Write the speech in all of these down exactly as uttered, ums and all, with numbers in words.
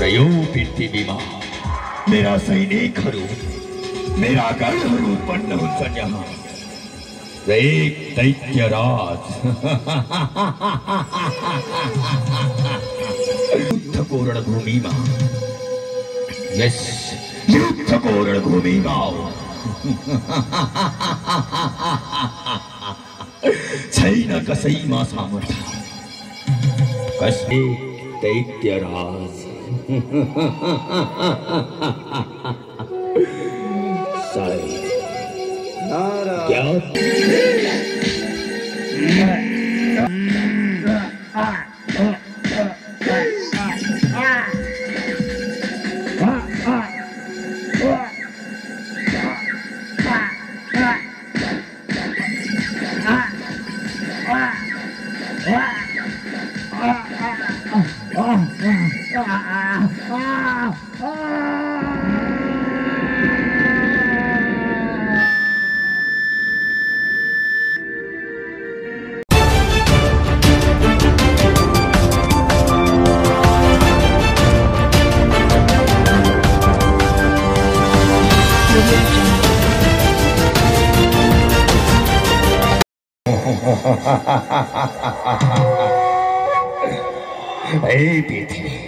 यो पृथ्वीमा मेरा सैनिकहरू मेरा गणहरू उत्पन्न हुन्छन् यहाँ र एक दैत्यराज युद्धको रणभूमिमा यस युद्धको रणभूमिमा छैन कसैमा सामर्थ्य कसै दैत्यराज क्या पृथ्वी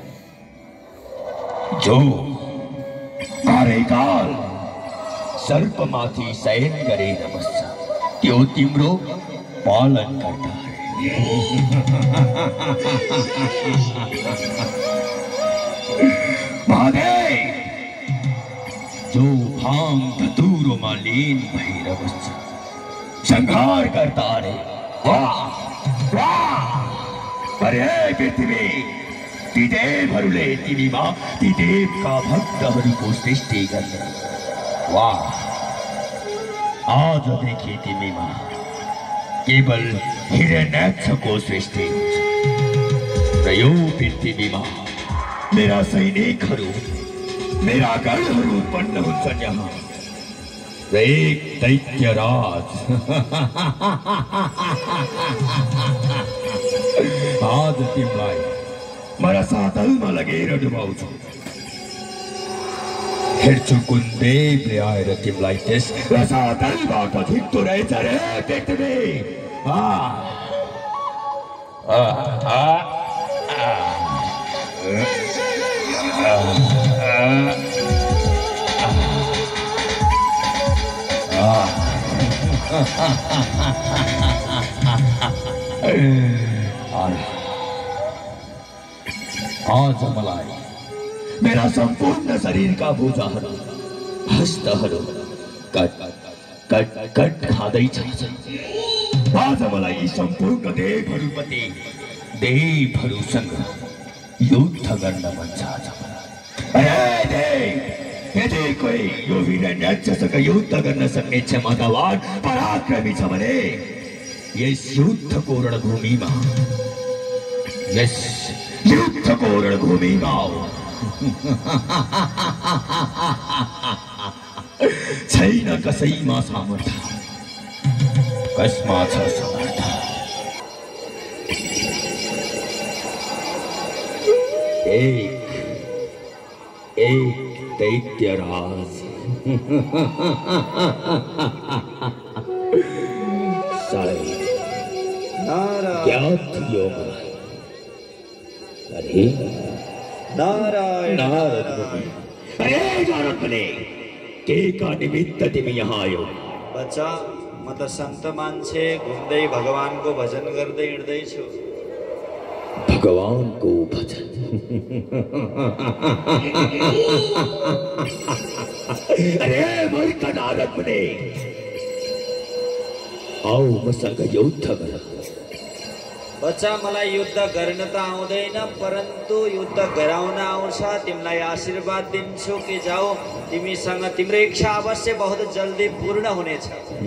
जो कार्यकाल सर्पमाथि शयन गरेर बस्छ त्यो तिम्रो पालन गर्दा महादेव जो भाङ धतुरोमा लीन भएर बस्छ संहार गर्दा रे वाह वाह अरे पृथ्वी ती देवहरूले तिमीमा ती देवका भक्तहरूको सृष्टि गर्ने वाह आजदेखि तिमीमा केवल हिरण्याक्षको सृष्टि हुन्छ र यो पृथ्वीमा मेरा सैनिकहरू मेरा गणहरू उत्पन्न हुन्छन् यहाँ र एक दैत्यराज आज तिमीलाई म रसातलमा लगेर डुबाउँछु हेर्छु कुन देवले आएर तिमीलाई त्यस रसातलबाट झिक्दो रहेछ रे पृथ्वी आज मलाई मेरा संपूर्ण शरीर का भुजाहरू हस्तहरू कट कट कट खाँदैछ आज मलाई यी सम्पूर्ण देवहरूप्रति देवहरूसँग युद्ध गर्न मन छ आज मलाई यदि कोही यो हिरण्याक्षसँग युद्ध गर्न सक्ने क्षमतावान पराक्रमी छ भने यस युद्धको रणभूमिमा यस युद्धको रणभूमिमा छैन कसैमा सामर्थ्य कसमा छ सामर्थ्य एक एक दैत्यराज क्या थियो अरे नारायण अरे नारदले के का निमित्त तिमी यहाँ आयो बच्चा म त सन्त मान्छे घुम्दै भगवानको भजन गर्दै हिँड्दैछु भगवानको भजन अरे मूर्ख नारद मुनि आओ मसँग युद्ध गर बच्चा मलाई युद्ध गर्न त आउँदैन परन्तु युद्ध गराउन आउँछ तिमीलाई आशीर्वाद दिन्छु कि जाऊ तिमीसँग तिम्रो इच्छा अवश्य बहुत जल्दी पूर्ण हुनेछ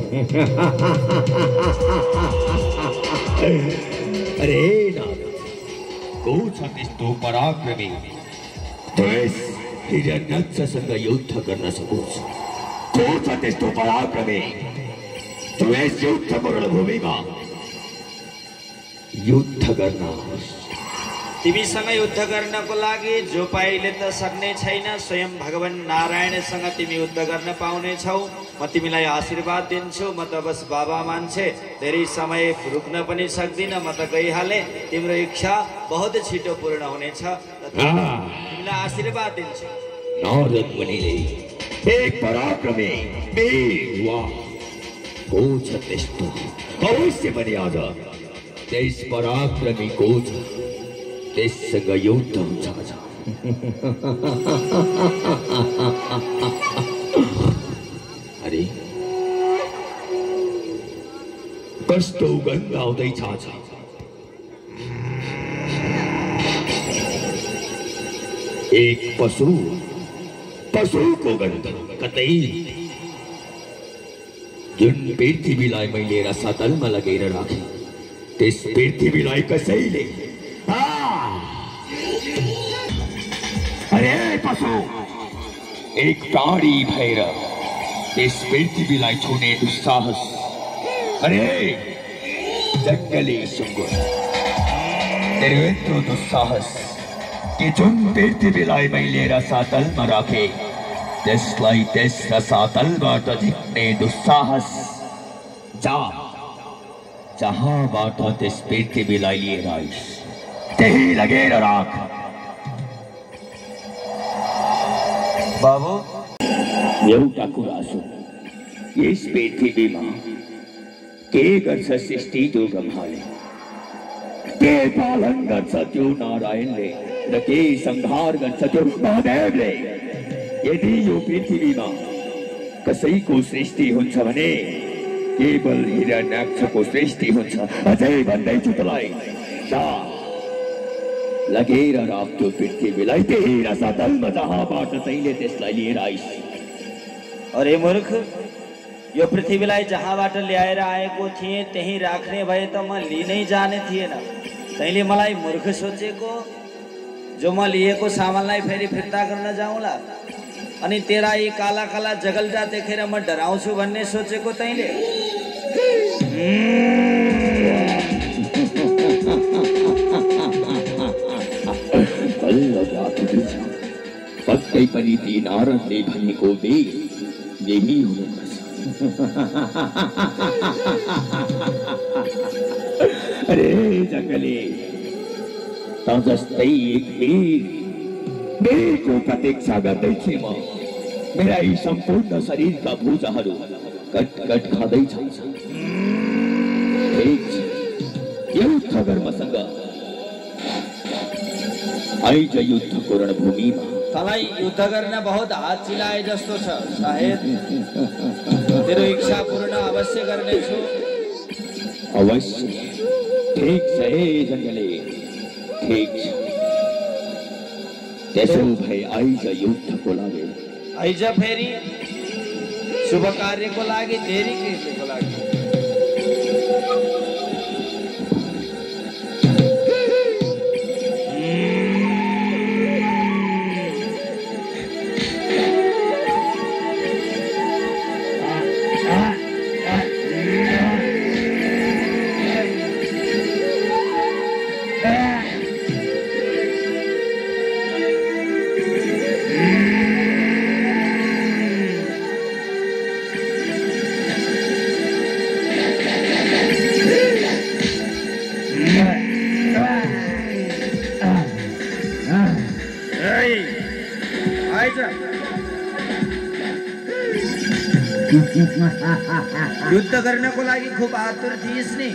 अरे नारद को छ त्यस्तो पराक्रमी त्यस हिरण्याक्षसँग युद्ध गर्न सकोस् को छ त्यस्तो पराक्रमी त्यस युद्धको रणभूमिमा युद्ध गर्न तिमीसँग युद्ध गर्नको लागि जो पाइले त सक्ने छैन, स्वयं भगवान नारायणसँग तिमी युद्ध गर्न पाउनेछौ। म तिमीलाई आशीर्वाद दिन्छु। म त बस बाबा मान्छे, धेरै समय रुक्न पनि सक्दिनँ। म त गइहालेँ। तिम्रो इच्छा बहुत छिटो पूर्ण हुनेछ। तिमीलाई आशीर्वाद दिन्छु। नारद मुनिले एक पराक्रमी वीर कोच त्यस्तो अवश्य पनि आज त्यस पराक्रमी कोच त्यससँग युद्ध हुन्छ। अरे कस्तो गन्ध आउँदैछ। एक पशु पशुको गन्ध कतै जुन पृथ्वीलाई मैले रसातलमा लगेर राखेँ त्यस पृथ्वीलाई कसैले अरे पशु एक प्राणी भएर त्यस पृथ्वीलाई छुने दुस्साहस। अरे जङ्गली सुँगुर, तेरो यत्रो दुस्साहस कि जुन पृथ्वीलाई मैले रसातलमा राखेँ त्यसलाई त्यस रसातलबाट झिक्ने दुस्साहस। जा, जहाँबाट त्यस पृथ्वीलाई लिएर आइस त्यही लगेर राख। बाबु, एउटा कुरा सुन, यस पृथ्वीमा के गर्छ सृष्टि जो ब्रह्माले, के पालन गर्छ त्यो नारायणले, र के संहार गर्छ त्यो महादेवले। यदि यो पृथ्वीमा कसैको सृष्टि हुन्छ भने केवल हिरण्याक्षको सृष्टि हुन्छ। अझै भन्दैछु तँलाई, जा लगेर राख त्यो पृथ्वीलाई त्यही रसातलमा जहाँबाट तैँले त्यसलाई लिएर आइस। अरे मूर्ख, यो पृथ्वीलाई जहाँबाट ल्याएर आएको थिएँ त्यही राख्ने भए त म लिनै जाने थिएन। तैँले मलाई मूर्ख सोचेको, जो म लिएको सामानलाई फेरि फिर्ता गर्न जाउँला अनि तेरा यी काला काला जगल्टा देखेर म डराउँछु भन्ने सोचेको तैँले। पक्कै पनि ती नारदले भनेको बेग यही हुनुपर्छ। अरे जङ्गली, त जस्तै एक वीर वीरको प्रतीक्षा गर्दैछु म। मेरा यी सम्पूर्ण शरीरका भुजाहरू कट कट खाँदैछन्। युद्ध गर मसँग। आइज युद्धको रणभूमिमा। तँलाई युद्ध गर्न बहुत हात चिलाए जस्तो छ। सायद तेरो इच्छा पूर्ण अवश्य गर्नेछु। अवश्य। ठीक छ हे जङ्गली, ठीक छ। त्यसो भए आइज युद्धको लागि। आइज फेरि शुभ कार्यको लागि, देरी कृत्यको लागि। युद्ध गर्नको लागि खूप आतुर थिइस् नि।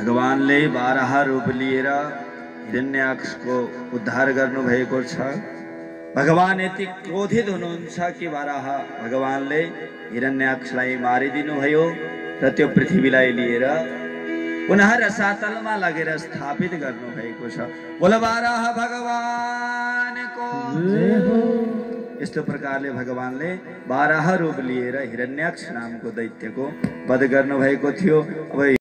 भगवानले बारह रूप लिएर हिरण्याक्षको उद्धार गर्नुभएको छ। भगवान यति क्रोधित हुनुहुन्छ कि बारह भगवानले हिरण्याक्षलाई मारिदिनु भयो र त्यो पृथ्वीलाई लिएर पुनः रसातलमा लगेर स्थापित गर्नुभएको छ। बोल बारह भगवानको जय हो। यस्तो प्रकारले भगवानले बारह रूप लिएर हिरण्याक्ष नामको दैत्यको वध गर्नुभएको थियो। अब